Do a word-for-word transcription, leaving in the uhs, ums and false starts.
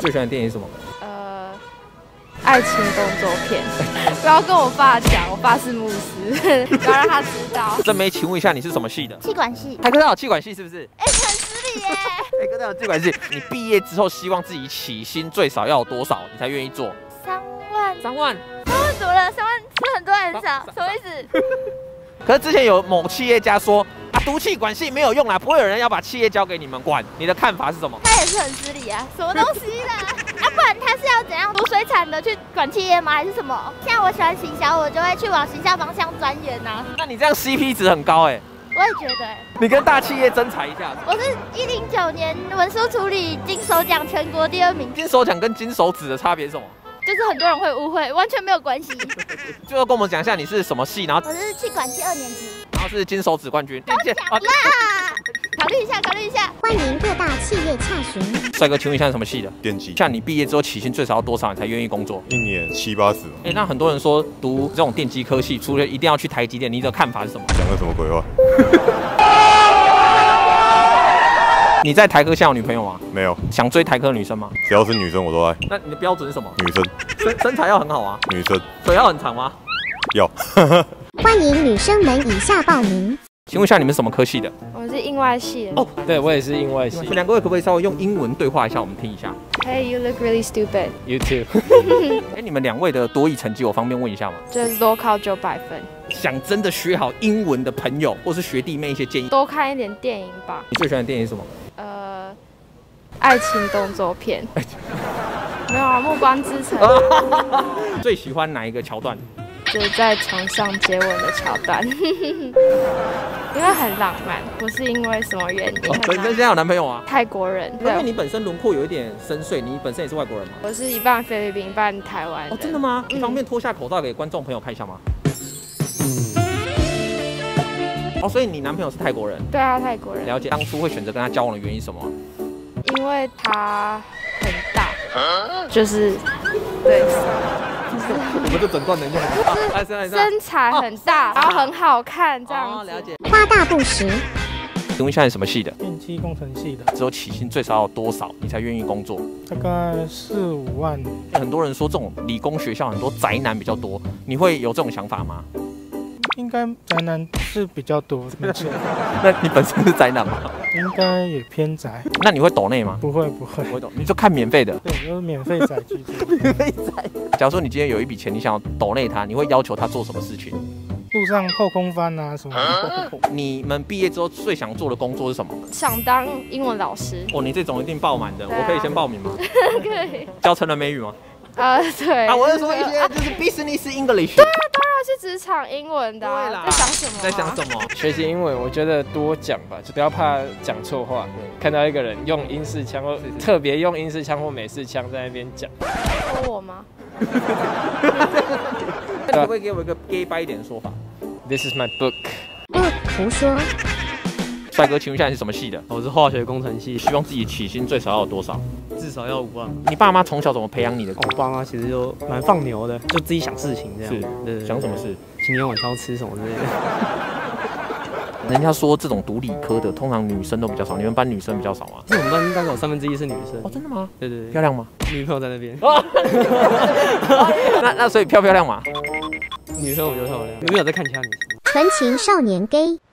最喜欢的电影是什么？ 呃，爱情动作片。不要跟我爸讲，我爸是牧师，不要让他知道。 郑梅，请问一下，你是什么系的？ 气管系。 台科大有气管系是不是？ 哎、欸，很失礼耶。 台科大有气管系，你毕业之后希望自己起薪最少要有多少，你才愿意做？ 三万。 三万？ 三万怎么了？三万是很多很少，什么意思？ 可是之前有某企业家说啊，读气管系没有用啦，不会有人要把企业交给你们管。你的看法是什么？ 他也是很失礼啊，什么东西啦？啊，不然他是要怎样读水产的去管企业吗？还是什么？像我喜欢行销，我就会去往行销方向钻研呐。 那你这样 C P 值很高哎、欸。 我也觉得、欸， 你跟大企业征才一下。 我是一零九年文书处理金手奖全国第二名。 金手奖跟金手指的差别是什么？ 就是很多人会误会，完全没有关系。 最后跟我们讲一下你是什么系，然后我是气管系二年级， 然后是金手指冠军。 都讲啦，考虑一下，考虑一下。 欢迎各大企业洽询。 帅哥，请问一下是什么系的？ 电机。 像你毕业之后起薪最少要多少你才愿意工作？ 一年七八十。 哎、欸，那很多人说读这种电机科系，除了一定要去台积电，你的看法是什么？ 讲的什么鬼话？ 你在台科现在有女朋友吗？ 没有。 想追台科的女生吗？ 只要是女生我都爱。 那你的标准是什么？ 女生。 身身材要很好啊。 女生。 腿要很长吗？ 要。 欢迎女生们以下报名。 请问一下你们什么科系的？ 我是英外系的。 哦，对我也是英外系。 你们两个可不可以稍微用英文对话一下，我们听一下 ？Hey, you look really stupid. You too. 哎，你们两位的多益成绩，我方便问一下吗？ 就是多考九百分。 想真的学好英文的朋友，或是学弟妹一些建议， 多看一点电影吧。 你最喜欢的电影是什么？ 呃，爱情动作片。没有啊，《暮光之城》。 最喜欢哪一个桥段？ 就是在床上接吻的桥段，因为很浪漫，不是因为什么原因。 本身现在有男朋友啊？ 泰国人。 因为你本身轮廓有一点深邃，你本身也是外国人吗？ 我是一半菲律宾，一半台湾人。 哦，真的吗？你方便脱下口罩给观众朋友看一下吗？哦，所以你男朋友是泰国人？ 对啊，泰国人。 了解。当初会选择跟他交往的原因是什么？ 因为他很大，就是对。 我们这整段能用吗？ 身材很大，然后很好看，这样子。 了解。 夸大不实。 请问一下你什么系的？ 电机工程系的。 只有起薪最少要多少，你才愿意工作？ 大概四五万。 很多人说这种理工学校很多宅男比较多，你会有这种想法吗？ 应该宅男是比较多，没错。 那你本身是宅男吗？ 应该也偏宅。 那你会抖内吗？ 不会不会， 不会抖，你就看免费的。 对，就是免费宅居多。 免费宅。假如说你今天有一笔钱，你想要抖内他，你会要求他做什么事情？ 路上后空翻啊什么的。 你们毕业之后最想做的工作是什么？ 想当英文老师。 哦，你这种一定爆满的，啊、我可以先报名吗？ 可以。 教成人美语吗？ 呃，对。 啊，我是说一些就是 business English。 对啊，当然是职场英文的、啊。 对啦。 在想什么、啊？ 在想什么？ 学习英文，我觉得多讲吧，就不要怕讲错话。看到一个人用英式腔或特别用英式腔或美式腔在那边讲， 说我吗？ 那你可不可以给我一个 gay 掰一点的说法 ？This is my book。 不胡说。 帅哥，请问一下你是什么系的？ 我是化学工程系， 希望自己起薪最少要有多少？ 至少要五万。 你爸妈从小怎么培养你的？ 我爸妈其实就蛮放牛的，就自己想事情这样。 是， 对， 想什么事？ 今天晚上要吃什么之类的。 人家说这种读理科的，通常女生都比较少，你们班女生比较少吗？ 是我们班大概有三分之一是女生。 哦，真的吗？ 对对对。 漂亮吗？ 女朋友在那边。 那那所以漂不漂亮嘛？ 女朋友比较漂亮，女朋友在看其他女生。 纯情少年 gay。